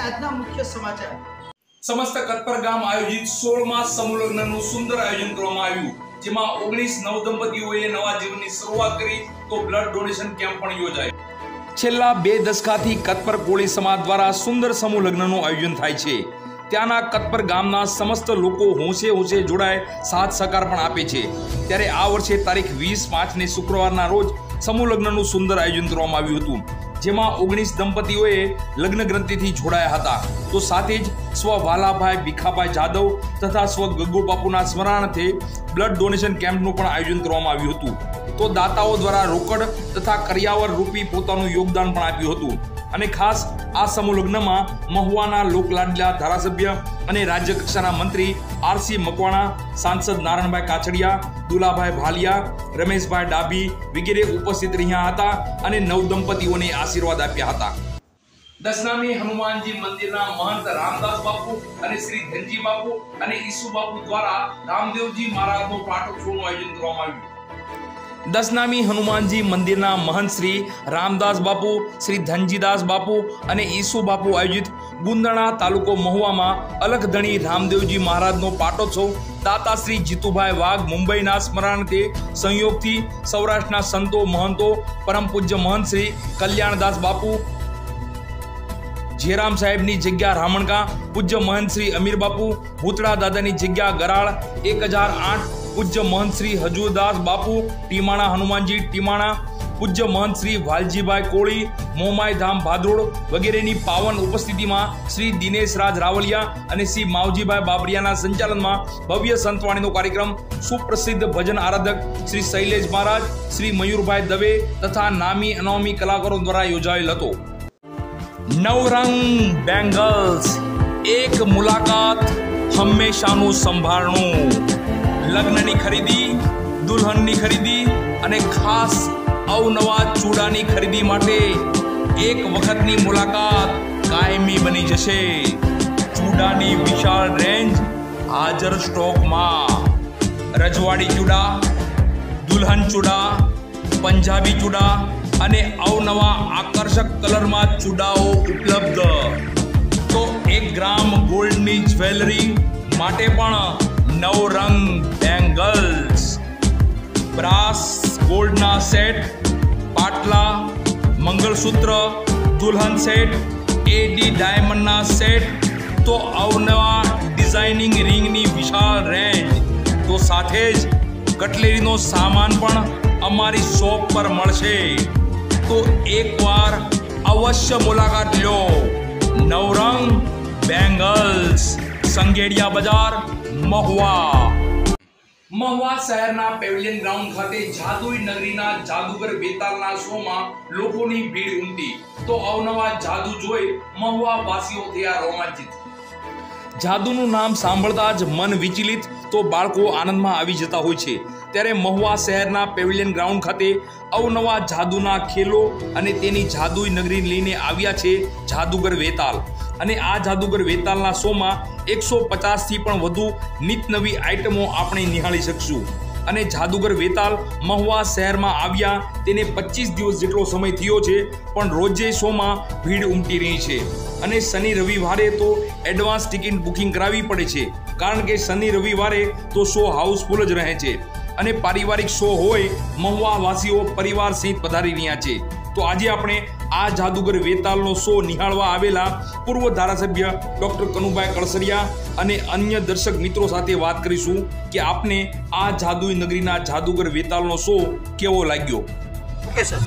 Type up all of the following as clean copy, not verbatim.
આજના મુખ્ય સમાચાર। समस्त कतपर गाम आयोजित 16मा समूह लग्नનું સુંદર આયોજન કરવામાં આવ્યું, જેમાં 19 નવદંપતીઓએ નવા જીવનની શરૂઆત કરી તો બ્લડ ડોનેશન કેમ્પ પણ યોજાયો। છેલ્લા 2 દશકાથી કતપર કોળી સમાજ દ્વારા સુંદર સમૂહ લગ્નનું આયોજન થાય છે। ત્યાંના કતપર ગામના સમસ્ત લોકો હોંશે જોડાય સાથ સહકાર પણ આપે છે। ત્યારે આ વર્ષે તારીખ 20 માર્ચને શુક્રવારના રોજ સમૂહ લગ્નનું સુંદર આયોજન કરવામાં આવ્યું હતું, જેમાં 19 દંપતીઓએ લગ્ન ગ્રંથિથી જોડાયા હતા। તો સાથે જ સ્વ વાલાભાઈ ભીખાભાઈ જાદવ તથા સ્વ ગગ્ગુ બાપુના સ્મરણાર્થે બ્લડ ડોનેશન કેમ્પનું પણ આયોજન કરવામાં આવ્યું હતું। તો દાતાઓ દ્વારા રોકડ તથા કરિયાવર રૂપી પોતાનું યોગદાન પણ આપ્યું હતું। અને ખાસ આ સમૂહ લગ્નમાં મહુવાના લોકલાડલા ધારાસભ્ય અને રાજ્ય કક્ષાના મંત્રી આરસી મકવાણા, સાંસદ નારણભાઈ કાછડિયા, દુલાભાઈ ભાલિયા, રમેશભાઈ ડાભી વગેરે ઉપસ્થિત રહ્યા હતા અને નવદંપતીઓને આશીર્વાદ આપ્યા હતા। દસનામી હનુમાનજી મંદિરના મહંત રામદાસ બાપુ અને શ્રી ધનજી બાપુ અને ઈસુ બાપુ દ્વારા રામદેવજી મહારાજનો પાટોત્સવનું આયોજન કરવામાં આવ્યું। દસનામી હનુમાનજી મંદિરના મહંત શ્રી રામદાસ બાપુ, શ્રી ધનજીદાસ બાપુ અને ઈસુ બાપુ આયોજિત ગુંદણા તાલુકો મહુવામાં અલખધણી રામદેવજી મહારાજનો પાટોત્સવ દાતા શ્રી જીતુભાઈ વાઘ મુંબઈના સ્મરણાર્થે સંયોગથી સૌરાષ્ટ્રના સંતો મહંતો પરમ પૂજ્ય મહંત શ્રી કલ્યાણદાસ બાપુ, જેરામ સાહેબની જગ્યા રામણકા, પૂજ્ય મહંત શ્રી અમીર બાપુ, ભૂતળા દાદાની જગ્યા ગરાળ 1008, પૂજ્ય મહંત શ્રી હજુરદાસ બાપુ ટીમાણા હનુમાનજી ટીમાણા, પૂજ્ય મહંત શ્રી વાલજીભાઈ કોળી મોમાઈ ધામ ભાદરોડ વગેરેની પાવન ઉપસ્થિતિમાં શ્રી દિનેશ રાજ રાવલિયા અને શ્રી માવજીભાઈ બાબરિયાના સંચાલનમાં ભવ્ય સંતવાણીનો કાર્યક્રમ સુપ્રસિદ્ધ ભજન આરાધક શ્રી શૈલેષ મહારાજ, શ્રી મયુરભાઈ દવે તથા નામી અનામી કલાકારો દ્વારા યોજાયેલ હતો। નવરંગ બેંગલ્સ, એક મુલાકાત હંમેશાનું સંભાળનું। લગ્નની ખરીદી, દુલ્હનની ખરીદી અને ખાસ અવનવા ચૂડાની ખરીદી માટે એક વખતની મુલાકાત કાયમી બની જશે। ચૂડાની વિશાળ રેન્જ હાજર સ્ટોકમાં। રજવાડી ચૂડા, દુલ્હન ચૂડા, પંજાબી ચૂડા અને અવનવા આકર્ષક કલરમાં ચૂડાઓ ઉપલબ્ધ। તો 1 ગ્રામ ગોલ્ડની જ્વેલરી માટે પણ નવરંગ બેંગલ્સ, બ્રાસ ગોલ્ડના સેટ, પાટલા, મંગળસૂત્ર, દુલ્હન સેટ, એડી ડાયમંડના સેટ, તો અવનવા ડિઝાઇનિંગ રિંગની વિશાળ રેન્જ, તો સાથે જ કટલેરીનો સામાન પણ અમારી શોપ પર મળશે। તો એકવાર અવશ્ય મુલાકાત લો। નવરંગ બેંગલ્સ, સંગેડિયા બજાર, મહુવા। મહુવા શહેરના પેવેલિયન ગ્રાઉન્ડ ખાતે જાદુઈ નગરીના જાદુગર બેતાલના શોમાં લોકોની ભીડ ઉમટી। તો અવનવા જાદુ જોઈ મહુવા વાસીઓ થયા રોમાંચિત। જાદુનું નામ સાંભળતા જ મન વિચલિત તો બાળકો આનંદમાં આવી જતા હોય છે। ત્યારે મહુવા શહેરના પેવેલિયન ગ્રાઉન્ડ ખાતે અવનવા જાદુના ખેલો અને તેની જાદુઈ નગરી લઈને આવ્યા છે જાદુગર વેતાલ। અને આ જાદુગર વેતાલના શોમાં 150થી પણ વધુ નિત નવી આઇટમો આપણે નિહાળી શકશું। અને જાદુગર વેતાલ મહુવા શહેરમાં આવ્યા તેને 25 દિવસ જેટલો સમય થયો છે, પણ રોજે શોમાં ભીડ ઉમટી રહી છે। અને શનિ રવિવારે તો એડવાન્સ ટિકિટ બુકિંગ કરાવવી પડે છે, કારણ કે શનિ રવિવારે તો શો હાઉસફુલ જ રહે છે। અને પારિવારિક શો હોય, મહુવા વાસીઓ પરિવાર સહિત પધારી રહ્યા છે। તો આજે આપણે આ જાદુગર વેતાલનો શો નિહાળવા આવેલા પૂર્વ ધારાસભ્ય ડોક્ટર કનુભાઈ કળસરિયા અને અન્ય દર્શક મિત્રો સાથે વાત કરીશું કે આપને આ જાદુઈ નગરીના જાદુગર વેતાલનો શો કેવો લાગ્યો। ઓકે સર,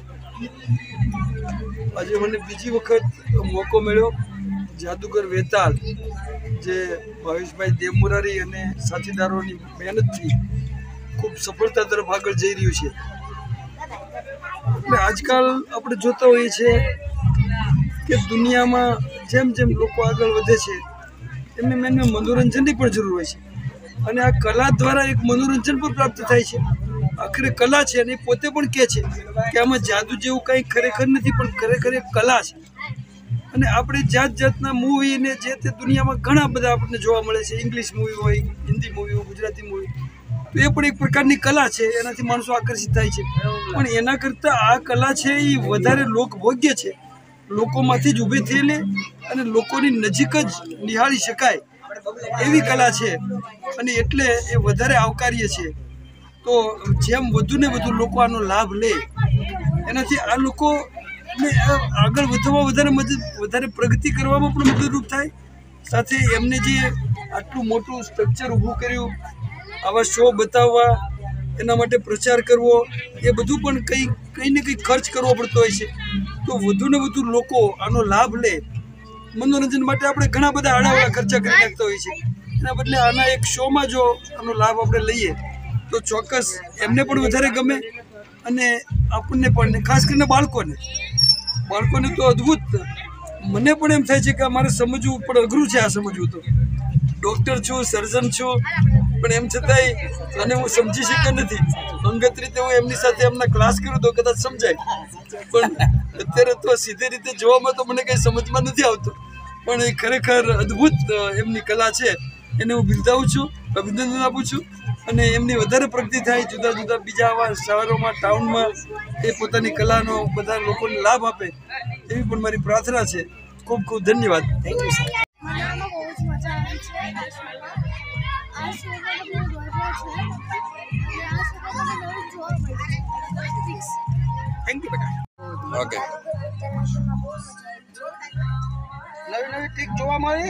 આજે મને બીજી વખત મોકો મળ્યો જાદુગર વેતાલ, જે ભાવેશભાઈ દેવમુરારી અને સાથીદારોની મહેનતથી ખૂબ સફળતા તરફ આગળ જઈ રહ્યું છે। એટલે આજકાલ આપણે જોતા હોઈએ છીએ કે દુનિયામાં જેમ જેમ લોકો આગળ વધે છે એમને મનોરંજનની પણ જરૂર હોય છે, અને આ કલા દ્વારા એક મનોરંજન પણ પ્રાપ્ત થાય છે। આખરે કલા છે અને પોતે પણ કહે છે કે આમાં જાદુ જેવું કંઈ ખરેખર નથી, પણ ખરેખર એક કલા છે। અને આપણે જાત જાતના મૂવી ને જે તે દુનિયામાં ઘણા બધા આપણને જોવા મળે છે। ઇંગ્લિશ મૂવી હોય, હિન્દી મૂવી હોય, ગુજરાતી મૂવી, તો એ પણ એક પ્રકારની કલા છે, એનાથી માણસો આકર્ષિત થાય છે। પણ એના કરતાં આ કલા છે એ વધારે લોકભોગ્ય છે, લોકોમાંથી જ ઊભી થયેલી અને લોકોની નજીક જ નિહાળી શકાય એવી કલા છે અને એટલે એ વધારે આવકાર્ય છે. તો જેમ વધુ ને વધુ લોકો આનો લાભ લે એનાથી આ લોકોને આગળ વધવામાં વધારે પ્રગતિ કરવામાં પણ મદદરૂપ થાય. સાથે એમને જે આટલું મોટું સ્ટ્રક્ચર ઊભું કર્યું, આવા શો બતાવવા, એના માટે પ્રચાર કરવો, એ બધું પણ કંઈ ને કંઈ ખર્ચ કરવો પડતો હોય છે. તો વધુ ને વધુ લોકો આનો લાભ લે. મનોરંજન માટે આપણે ઘણા બધા આડાવડા ખર્ચા કરી નાખતા હોઈએ છીએ. એના બદલે આના એક શોમાં જો આનો લાભ આપણે લઈએ તો ચોક્કસ એમને પણ વધારે ગમે અને આપણને પણ, ખાસ કરીને બાળકોને તો અદ્ભુત. મને પણ એમ થાય છે કે મારે સમજવું પણ અઘરું છે. આ સમજવું તો ડૉક્ટર છું, સર્જન છું, પણ એમ છતાંય અને હું સમજી શક્યો નથી. અંગત રીતે હું એમની સાથે એમના ક્લાસ કરું તો કદાચ સમજાય, પણ અત્યારે તો સીધી રીતે જોવામાં તો મને કંઈ સમજમાં નથી આવતું. પણ એ ખરેખર અદ્ભુત એમની કલા છે. એને હું બિરદાવું છું, અભિનંદન આપું છું અને એમની વધારે પ્રગતિ થાય. જુદા જુદા બીજા આવા શહેરોમાં, ટાઉનમાં એ પોતાની કલાનો બધા લોકોને લાભ આપે એવી પણ મારી પ્રાર્થના છે. ખૂબ ખૂબ ધન્યવાદ. Thank you sir. મને બહુ જ મજા આવે છે આ શોમાં બહુ મજા છે અને આ શોમાં મને નવું જોવા મળે છે. થેન્ક યુ બેટા. ઓકે, નવી નવી ટ્રીક જોવા મળી.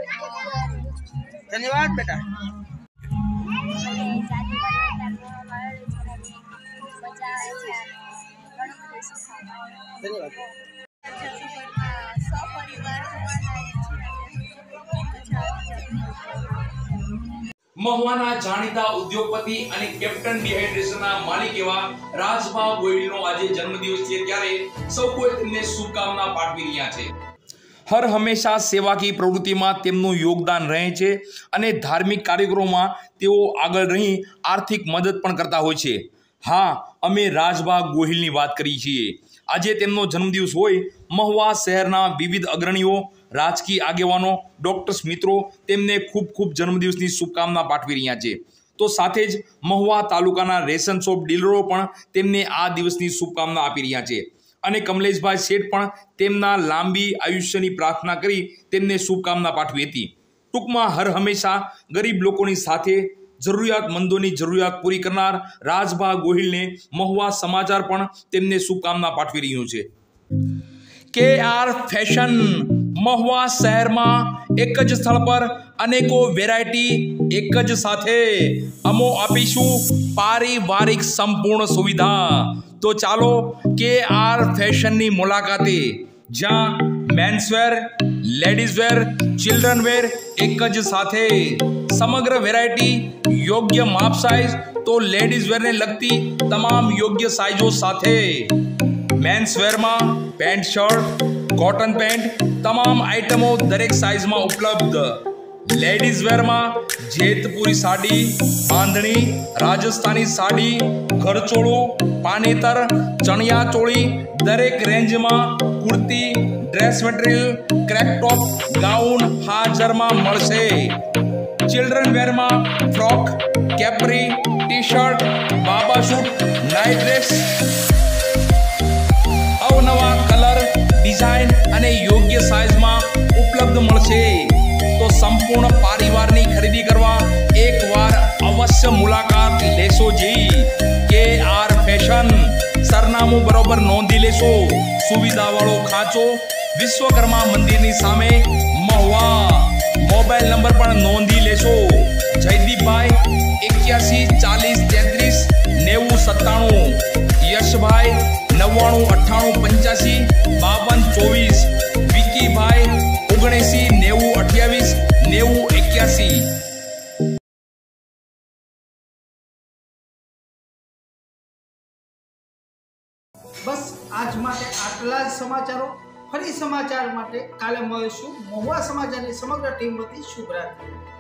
ધન્યવાદ બેટા. ધન્યવાદ. મહુવાના જાણીતા ઉદ્યોગપતિ અને કેપ્ટન ડિહાઇડ્રેશનના માલિક એવા રાજભા ગોહિલનો આજે જન્મદિવસ છે, ત્યારે સૌ કોઈ તેમને શુભકામના પાઠવી રહ્યા છે. હર હંમેશા સેવાકીય પ્રવૃત્તિમાં તેમનું યોગદાન રહે છે અને ધાર્મિક કાર્યક્રમોમાં તેઓ આગળ રહી આર્થિક મદદ પણ કરતા હોય છે. હા, અમે રાજભા ગોહિલની વાત કરી છીએ. આજે તેમનો જન્મદિવસ હોય, મહુવા શહેરના વિવિધ અગ્રણીઓ, રાજકીય આગેવાનો, ડોક્ટર્સ મિત્રો તેમને ખૂબ ખૂબ જન્મદિવસની શુભકામના પાઠવી રહ્યા છે. તો સાથે જ મહુવા તાલુકાના રેશન શોપ ડીલરો પણ તેમને આ દિવસની શુભકામના આપી રહ્યા છે અને કમલેશભાઈ શેઠ પણ તેમના લાંબી આયુષ્યની પ્રાર્થના કરી તેમને શુભકામના પાઠવી હતી. ટૂંકમાં હર હંમેશા ગરીબ લોકોની સાથે જરૂરિયાતમંદોની જરૂરિયાત પૂરી કરનાર રાજભા ગોહિલને મહુવા સમાચાર પણ તેમને શુભકામના પાઠવી રહ્યું છે. KR ફેશન મહુવા શહેરમાં એક જ સ્થળ પર અનેકો વેરાયટી એક જ સાથે અમો આપીશું પારિવારિક સંપૂર્ણ સુવિધા. તો ચાલો KR ફેશનની મુલાકાતે, જ્યાં menswear, ladies wear, children wear એક જ સાથે, સમગ્ર વેરાયટી, યોગ્ય માપ સાઇઝ, તો લેડીઝ વેરને લગતી તમામ યોગ્ય સાઇઝો સાથે. મેન્સ વેરમાં પેન્ટ શર્ટ, કોટન પેન્ટ, તમામ આઇટમો દરેક સાઇઝમાં ઉપલબ્ધ. લેડીઝ વેરમાં જેતપુરી સાડી, બાંધણી, રાજસ્થાની સાડી, ઘરચોળું, પાનેતર, ચણિયા ચોળી દરેક રેન્જમાં, kurti, dress material, crepe top, gown હાજરમાં મળશે. ચિલ્ડ્રન વેરમાં ફ્રોક, કેપરી, ટી શર્ટ, બાબા સૂટ, નાઇટ ડ્રેસ, અવનવા કલર, ડિઝાઇન અને યોગ્ય સાઇઝમાં ઉપલબ્ધ મળશે. તો સંપૂર્ણ પરિવારની ખરીદી કરવા એકવાર અવશ્ય મુલાકાત લેશો જી. KR ફેશન, સરનામું બરોબર નોંધી લેશો. સુવિધાવાળો ખાંચો, વિશ્વકર્મા મંદિરની સામે, મહુવા. મોબાઈલ નંબર પણ નોંધી લેશો. જયદીપભાઈ 8140339097, યશભાઈ 9998855224, વિકીભાઈ 7990289081. બસ આજ માટે આટલા જ સમાચારો. ફરી સમાચાર માટે કાલે મળીશું. મહુવા સમાચારની સમગ્ર ટીમ વતી શુભરાત્રી.